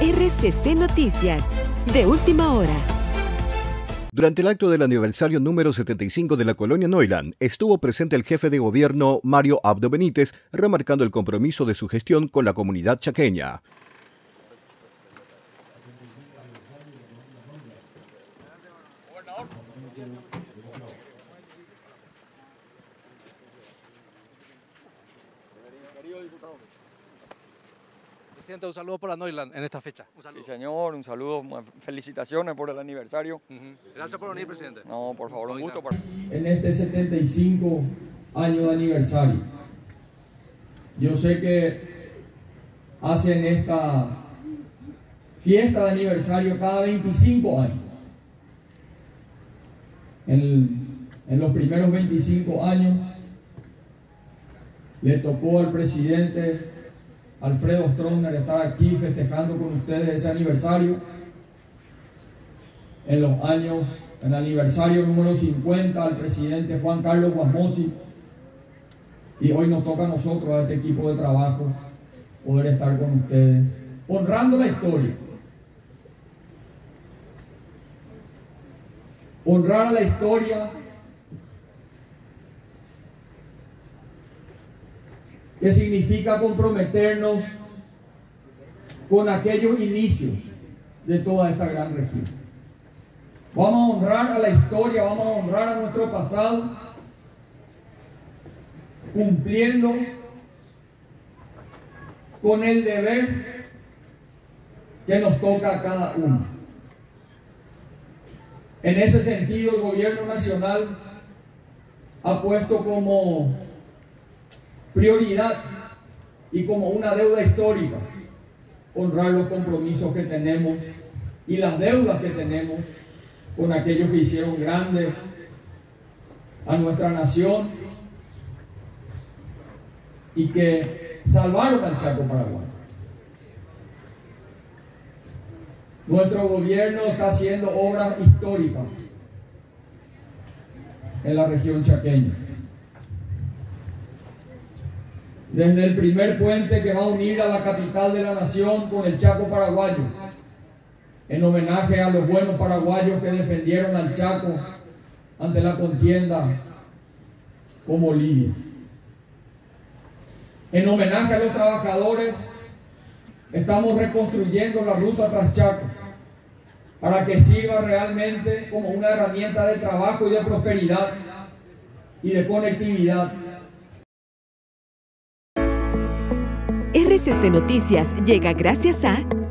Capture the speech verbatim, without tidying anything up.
R C C Noticias, de última hora. Durante el acto del aniversario número setenta y cinco de la colonia Neuland, estuvo presente el jefe de gobierno Mario Abdo Benítez, remarcando el compromiso de su gestión con la comunidad chaqueña. Presidente, un saludo para Neuland en esta fecha. Un saludo. Sí, señor, un saludo, felicitaciones por el aniversario. Uh-huh. Gracias por venir, presidente. No, por favor, un gusto. Para... En este setenta y cinco año de aniversario, yo sé que hacen esta fiesta de aniversario cada veinticinco años. En, en los primeros veinticinco años le tocó al presidente Alfredo Stroessner estar aquí festejando con ustedes ese aniversario. En los años, en el aniversario número cincuenta, al presidente Juan Carlos Guasmosi. Y hoy nos toca a nosotros, a este equipo de trabajo, poder estar con ustedes, honrando la historia. Honrar a la historia que significa comprometernos con aquellos inicios de toda esta gran región. Vamos a honrar a la historia, vamos a honrar a nuestro pasado, cumpliendo con el deber que nos toca a cada uno. En ese sentido, el gobierno nacional ha puesto como prioridad y como una deuda histórica honrar los compromisos que tenemos y las deudas que tenemos con aquellos que hicieron grande a nuestra nación y que salvaron al Chaco paraguayo. Nuestro gobierno está haciendo obras históricas en la región chaqueña. Desde el primer puente que va a unir a la capital de la nación con el Chaco paraguayo, en homenaje a los buenos paraguayos que defendieron al Chaco ante la contienda con Bolivia. En homenaje a los trabajadores, estamos reconstruyendo la ruta Traschaco para que sirva realmente como una herramienta de trabajo y de prosperidad y de conectividad. R C C Noticias llega gracias a